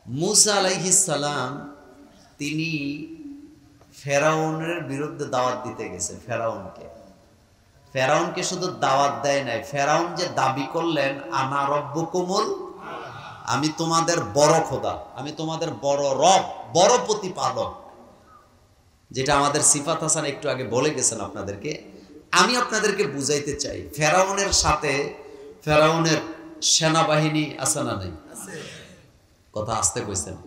মুসা আলাইহিস সালাম তিনি ফেরাউনের বিরুদ্ধে দাওয়াত দিতে গেছে। ফেরাউনকে শুধু দাওয়াত দেয় নাই, ফেরাউন যে দাবি করলেন আনা রব্বুকুমুল, আমি তোমাদের বড় খোদা, আমি তোমাদের বড় রব, বড় প্রতিপালক, যেটা আমাদের সিফাত হাসান একটু আগে বলে গেছেন আপনাদেরকে। আমি আপনাদেরকে বুঝাইতে চাই, ফেরাউনের সাথে ফেরাউনের সেনাবাহিনী আছে না নাই? কথা আসতে কইছেন,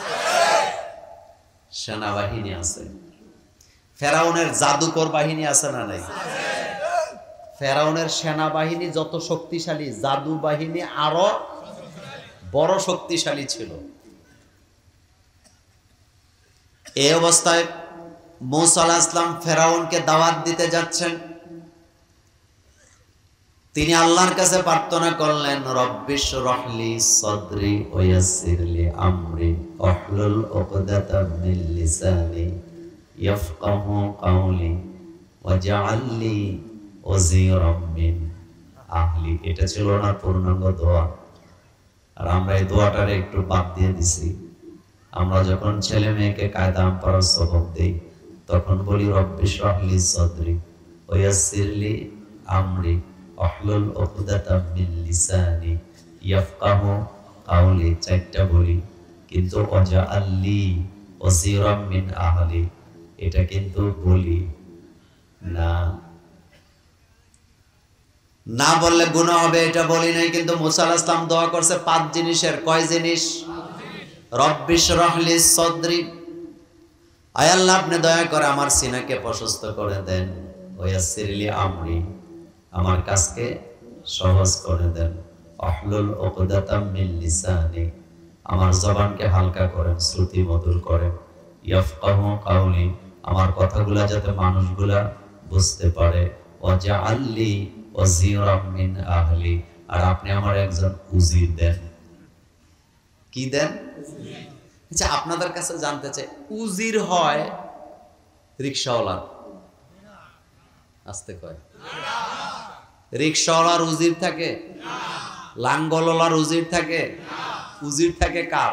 সেনাবাহিনী আছে। ফেরাউনের জাদুকর বাহিনী আছে না নাই? ফেরাউনের সেনাবাহিনী যত শক্তিশালী, জাদু বাহিনী আরো বড় শক্তিশালী ছিল। এই অবস্থায় মূসা আলাইহিস সালাম ফেরাউনকে দাওয়াত দিতে যাচ্ছেন। তিনি আল্লাহর কাছে প্রার্থনা করলেন, রব্বিশরাহ লি সাদরি ওয়া ইয়াসসির লি আমরি ওয়াহলুল উকদাতাম মিন লিসানি ইয়াফকাহু কাওলি ওয়াজআল লি ওয়াজিরাম মিন আহলি। এটা ছিল না পূর্ণাঙ্গ দোয়া। আর আমরা এই দোয়াটারে একটু বাদ দিয়ে দিছি। আমরা যখন ছেলে মেয়েকে কায়দাম পড়ার সবক দেই তখন বলি রব্বিশরাহ লি সাদরি ওয়া ইয়াসসির লি আমরি ওয়াহলুল উকদাতাম মিন লিসানি ইয়াফকাহু কাওলি, চারটা বলি, কিন্তু ওয়াজআল লি ওয়াজিরাম মিন আহলি এটা কিন্তু বলি না। না বললে গুনাহ হবে, এটা বলি নাই। কিন্তু মুসা আলাইহিস সালাম দোয়া করছে 5 জিনিসের। কয় জিনিস? রব্বিশরাহ লি সাদরি, আয় আল্লাহ আপনি দয়া করে আমার সিনাকে প্রশস্ত করে দেন। ওয়া ইয়াসসির লি আমরি, আমার কাজকে সহজ করে দেন। ওয়াহলুল উকদাতাম মিন লিসানি, আমার জবানকে হালকা করেন, শ্রুতি মধুর করেন। ইয়াফকাহু কাওলি, আমার কথাগুলা যাতে মানুষগুলা বুঝতে পারে। ওয়াজআল লি ওয়াজিরাম মিন আহলি, আর আপনি আমার একজন উজির দেন। কি দেন? আচ্ছা, আপনাদের কাছে জানতে চাই, উজির হয় রিকশাওয়ালা? আসতে কয়, রিকশাওয়ালার উজির থাকে? লাঙ্গলওয়ালার উজির থাকে? উজির থাকে কার?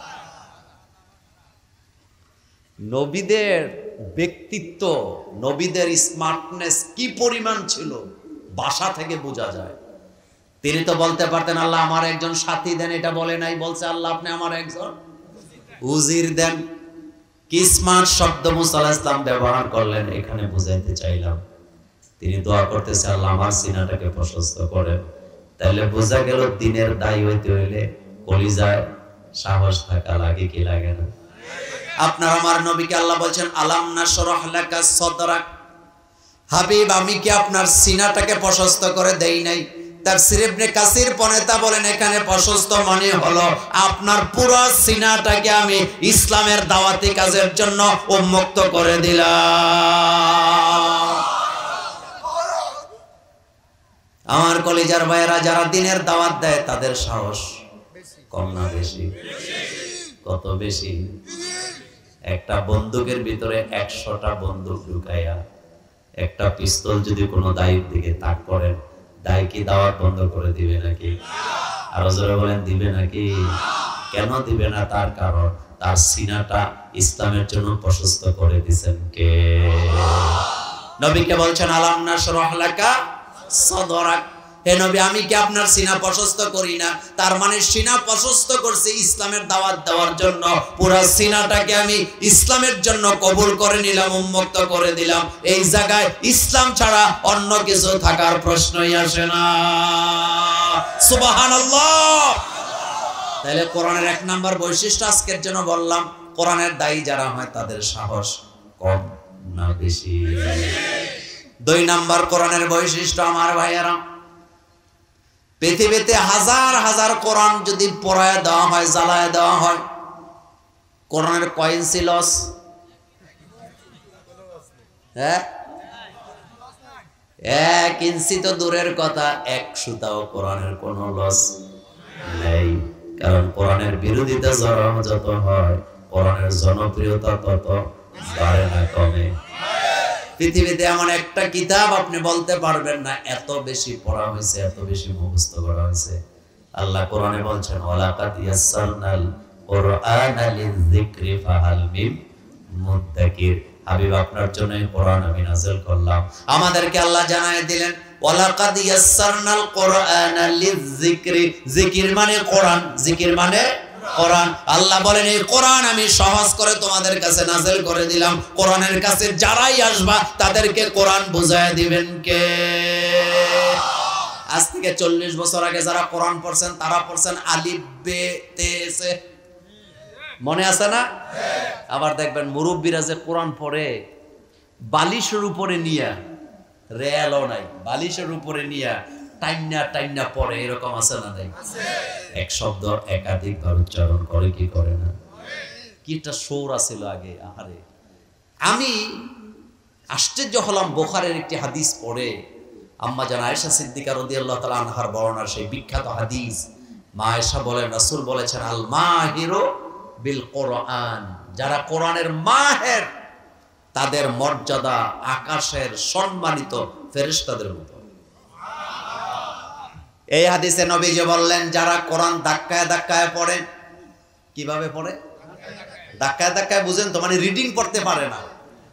নবীদের ব্যক্তিত্ব, নবীদের স্মার্টনেস কি পরিমাণ ছিল বাসা থেকে বোঝা যায়। তিনি তো বলতে পারতেন আল্লাহ আমার একজন সাথী দেন, এটা বলে নাই, বলছে আল্লাহ আপনি আমার একজন উজির দেন। কি স্মার্ট শব্দ মুসা আলাইহিস সালাম ব্যবহার করলেন, এখানে বুঝাইতে চাইলাম। তিনি দোয়া করতেছে আল্লাহ আমার সিনাটাকে প্রশস্ত করেন। তাহলে বোঝা গেল দিনের দায়ী হইতে হইলে কলিজায় সাহস থাকা লাগে, কি লাগে না? আপনার আমার নবীকে আল্লাহ বলছেন আলাম নাশরাহ লাকা সাদরাক, হাবিব আমি কি আপনার সিনাটাকে প্রশস্ত করে দেই নাই? তাফসীর ইবনে কাসির পনেতা বলেন এখানে প্রশস্ত মানে হলো আপনার পুরো সিনাটাকে আমি ইসলামের দাওয়াতি কাজের জন্য উন্মুক্ত করে দিলাম। আমার কলিজার ভাইয়েরা, যারা দিনের দাওয়াত দেয় তাদের সাহস কম না বেশি? কত বেশি? একটা বন্দুকের ভিতরে 100টা বন্দুক ঢুকাইয়া একটা পিস্তল যদি কোনো দায়ীর দিকে তাক করেন, দায়ী কি দাওয়াত বন্ধ করে দিবে নাকি? আরো জোরে বলেন, দিবে নাকি? কেন দিবে না? তার কারণ তার সিনাটা ইসলামের জন্য প্রশস্ত করে দিয়েছেন কে? নবীকে বলছেন আলাম নাশরাহ লাকা সাদরাক, হে নবী আমি কি আপনার সিনা প্রশস্ত করি না? তার মানে সিনা প্রশস্ত করছে ইসলামের দাওয়াত দেওয়ার জন্য। পুরো সিনাটাকে আমি ইসলামের জন্য কবুল করে নিলাম, উন্মুক্ত করে দিলাম। এই জায়গায় ইসলাম ছাড়া অন্য কিছু থাকার প্রশ্নই আসে না। সুবহানাল্লাহ। তাহলে কোরআনের 1 নাম্বার বৈশিষ্ট্য আজকের জন্য বললাম, কোরআনের দায়ী যারা হয় তাদের সাহস কম না বেশি? 2 নাম্বার কোরআনের বৈশিষ্ট্য আমার ভাইয়েরা, পৃথিবীতে হাজার হাজার কোরআন যদি পড়ায় দেওয়া হয়, জ্বালায় দেওয়া হয়, কোরআনের কয়েন ছিল? হ্যাঁ, 1 ইঞ্চি তো দূরের কথা, 1 সুতাও কোরআনের কোনো লস নেই। কারণ কোরআনের বিরোধিতা যত হয়, কোরআনের জনপ্রিয়তা তত বাড়ে না, কমে। পৃথিবীতে এমন একটা কিতাব আপনি বলতে পারবেন না এত বেশি পড়া হয়েছে, এত বেশি মুখস্থ করা হয়েছে। আল্লাহ কোরআনে বলছেন ওয়ালাকাদ ইয়াসসারনাল কুরআনা লিযিকরি ফাহাল মিন মুদ্দাকির। হাবিব আপনার জন্য কোরআন আমি নাযিল করলাম। আমাদেরকে আল্লাহ জানায় দিলেন ওয়ালাকাদ ইয়াসসারনাল কুরআনা লিযিকরি। জিকির মানে কোরআন, জিকির মানে কোরআন। আল্লাহ বলেন এই কোরআন আমি সহজ করে তোমাদের কাছে নাযিল করে দিলাম। কোরআনের কাছে যারাই আসবা তাদেরকে কোরআন বুঝায় দিবেন কে? আজ থেকে 40 বছর আগে যারা কোরআন পড়ছেন তারা পড়ছেন আলিফ বে তে সে, মনে আছে না? আবার দেখবেন মুরব্বীরা যে কোরআন পড়ে বালিশের উপরে নিয়া, রেয়ালও নাই, বালিশের উপরে নিয়া টাইনা টাইনা পড়ে, এরকম আছে না? নাই? এক শব্দ একাধিকবার উচ্চারণ করে কি করে না? কি একটা সুর আছিল আগে। আহারে, আমি আশ্চর্য হলাম বুখারীর একটি হাদিস পড়ে। আম্মা জান আয়েশা সিদ্দিকা রাদিয়াল্লাহু তাআলা আনহার বর্ণনার সেই বিখ্যাত হাদিস। মা আয়েশা বলেন রাসূল বলেছেন আল মাহিরু বিল কোরআন, যারা কোরআনের মাহের তাদের মর্যাদা আকাশের সম্মানিত ফেরেশতাদের মতো। এই হাদিসে নবীজি বললেন যারা কোরআন ধাক্কায় ধাক্কায় পড়ে। কিভাবে পড়ে? ধাক্কায় ধাক্কায়, বুঝেন তো? মানে রিডিং পড়তে পারে না।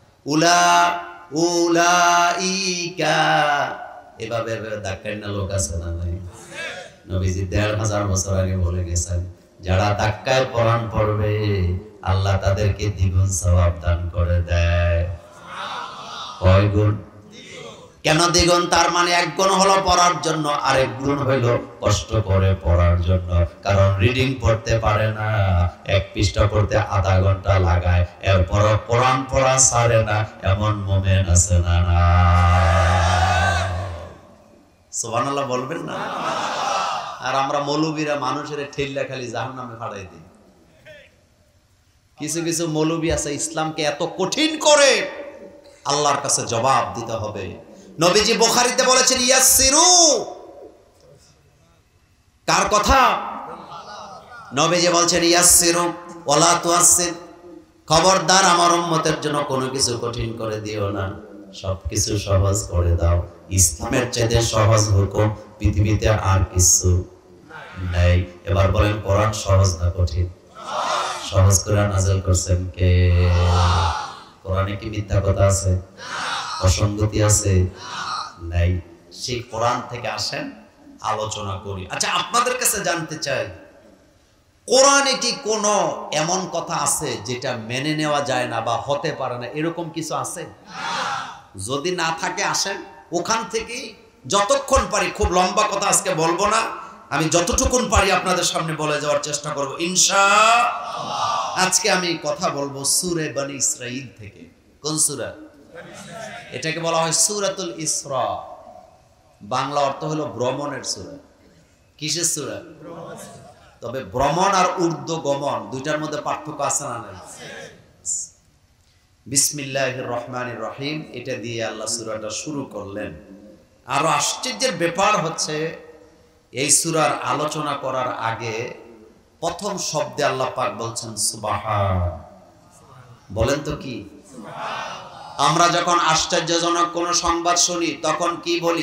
উলাইকা এভাবে ধাক্কায় না লোক আছে না? নাই। নবীজি ১৫০০ বছর আগে বলে গেছেন যারা ধাক্কায় কোরআন পড়বে আল্লাহ তাদেরকে দ্বিগুণ সওয়াব দান করে দেয়। কয় গুণ? কেন দ্বিগুণ? তার মানে এক গুণ হলো পড়ার জন্য, আরেক গুণ হইলো কষ্ট করে পড়ার জন্য। কারণ রিডিং পড়তে পারে না, এক পৃষ্ঠা পড়তে আধা ঘন্টা লাগায়, এরপর কোরআন পড়া ছাড়ে না, এমন মোমেন আছে না? না, সুবহানাল্লাহ বলবেন না? আর আমরা মৌলবীরা মানুষের ঠেল্লা খালি জাহান্নামে ফাড়াই দিই। কিছু কিছু মৌলবী আছে ইসলামকে এত কঠিন করে, আল্লাহর কাছে জবাব দিতে হবে। নবীজি বুখারীতে বলেছেন ইয়াসসিরু। কার কথা? নবীজি বলছেন ইয়াসসিরু ওয়ালা তুয়াসসির। খবরদার আমার উম্মতের জন্য কোনো কিছু কঠিন করে দিও না, সবকিছু সহজ করে দাও। ইসলামের চাইতে সহজ হুকুম পৃথিবীতে আর কিছু নাই। এবার বলেন কোরআন সহজ না কঠিন? সহজ করে নাযিল করছেন কে? কোরআনে কি মিথ্যা কথা আছে? অসঙ্গতি আছে? নাই। সেই কোরআন থেকে আসেন, আলোচনা করি। আচ্ছা, আপনাদের কাছে জানতে চাই কোরআনে কি কোনো এমন কথা আছে যেটা মেনে নেওয়া যায় না বা হতে পারে না, এরকম কিছু আছে? যদি না থাকে আসেন ওখান থেকে যতক্ষণ পারি, খুব লম্বা কথা আজকে বলবো না, আমি যতটুকুন পারি আপনাদের সামনে বলে যাওয়ার চেষ্টা করব ইনশাআল্লাহ। আজকে আমি কথা বলবো সূরা বনী ইসরাঈল থেকে। কোন সূরা? এটাকে বলা হয় সূরাতুল ইসরা। বাংলা অর্থ হলো ভ্রমণের সূরা। কিসের সূরা? তবে ভ্রমণ আর ঊর্ধ্ব গমন দুইটার মধ্যে পার্থক্য আছে না? নাই। বিসমিল্লাহির রহমানির রহিম এটা দিয়ে আল্লাহ সূরাটা শুরু করলেন। আরো আশ্চর্যের ব্যাপার হচ্ছে এই সূরার আলোচনা করার আগে প্রথম শব্দে আল্লাহ পাক বলছেন সুবহান। বলেন তো কি? আমরা যখন আশ্চর্যজনক কোন সংবাদ শুনি তখন কি বলি?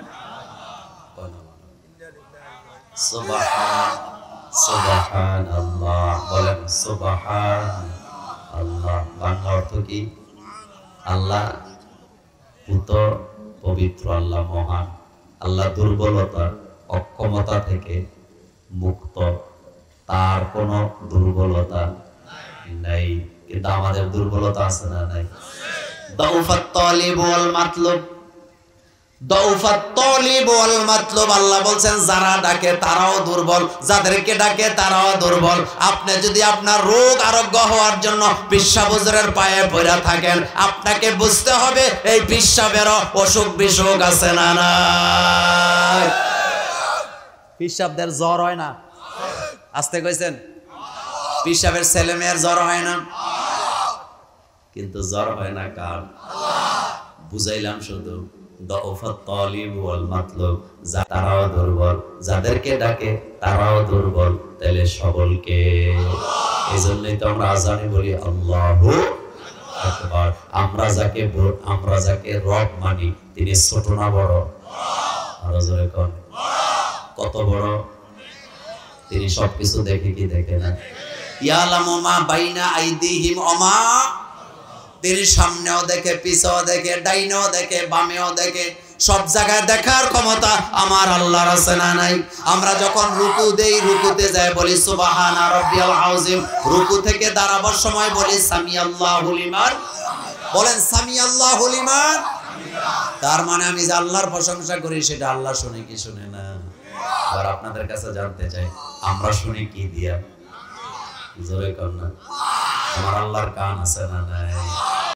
সুবহান, সুবহানাল্লাহ। বলেন সুবহান আল্লাহ। বাংলা অর্থ কি? আল্লাহ পুত, পবিত্র, আল্লাহ মহান, আল্লাহ দুর্বলতা অক্ষমতা থেকে মুক্ত, তার কোনো দুর্বলতা নাই। কিন্তু আমাদের দুর্বলতা আছে না? নাই। দাউফাত তালিব ওয়াল মাতলুব, দাউফাত তালিব ওয়াল মাতলুব। আল্লাহ বলছেন যারা ডাকে তারাও দুর্বল, যাদেরকে ডাকে তারাও দুর্বল। আপনি যদি আপনার রোগ আরোগ্য হওয়ার জন্য পিসাব হুজুরের পায়ে পড়ে থাকেন, আপনাকে বুঝতে হবে এই পিসাবেরও অসুখ বিসুখ আছে না? নাই। পিসাবদের জ্বর হয় না? আসতে কইছেন? পিসাবের ছেলে মেয়ের জ্বর হয় না? কিন্তু জ্বর হয় না কার? বুঝাইলাম শুধু। দাউফাত তালিব ওয়াল মাতলুব, তারাও দুর্বল, যাদেরকে ডাকে তারাও দুর্বল, তাহলে সবলকে। এইজন্যই তো আমরা আজানে বলি আল্লাহু আকবার। আমরা যাকে রব মানি তিনি ছোট না বড়? আরো জোরে কোন? কত বড়? তিনি সবকিছু দেখে কি দেখে না? ইয়ালামু মা বাইনা আইদিহিম ওয়া মা, তিনি সামনেও দেখে, পিছেও দেখে, ডাইনেও দেখে, বামেও দেখে, সব জায়গায় দেখার ক্ষমতা আমার আল্লাহর আছে না নাই? আমরা যখন রুকু দেই, রুকুতে যায় বলি সুবহানা রাব্বিয়াল আযীম, রুকু থেকে দাঁড়াবার সময় বলি সামি আল্লাহু লিমান, বলেন সামি আল্লাহু লিমান। তার মানে আমি যে আল্লাহর প্রশংসা করি সেটা আল্লাহ শুনে কি শুনে না? আর আপনাদের কাছে জানতে চাই, আমরা শুনি কি দিয়া? জোরে কর না। আমার আল্লাহর কান আছে না নাই?